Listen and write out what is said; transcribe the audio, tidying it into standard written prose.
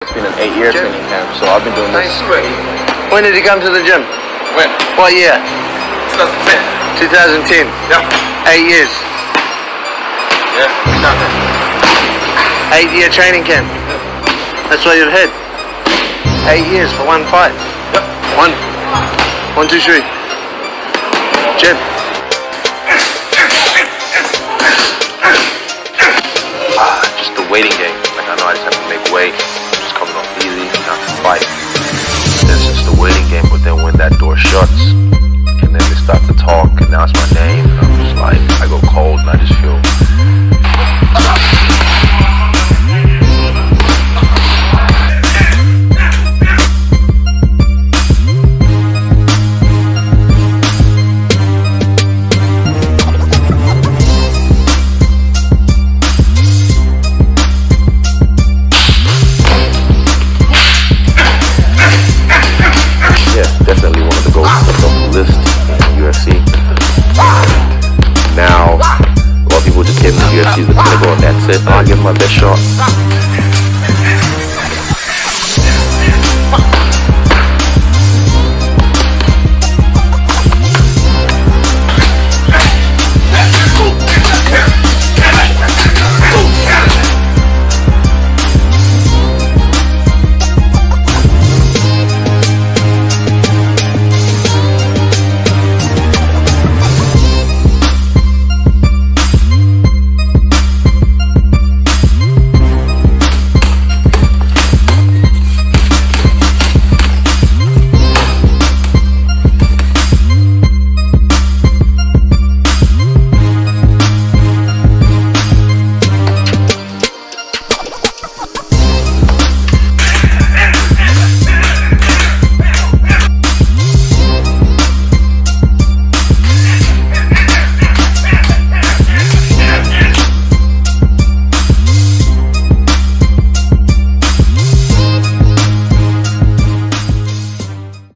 It's been an 8-year training camp, so I've been doing this. When did you come to the gym? When? What year? 2010. 2010? Yeah. 8 years? Yeah, exactly. 8-year training camp? That's why you've had 8 years for one fight? Yep. 1, 2, 3. Jim. Just the waiting game. Like, I know I just have to make weight. I'm just coming off easy, not to fight. It's just the waiting game, but then when that door shuts, and then they start to talk, and now it's my name, and I'm just like, I go cold, and I just feel... Definitely one of the goals that's on the list in the UFC. Now, a lot of people just came to the UFC as the pinnacle and that's it. I'll give my best shot.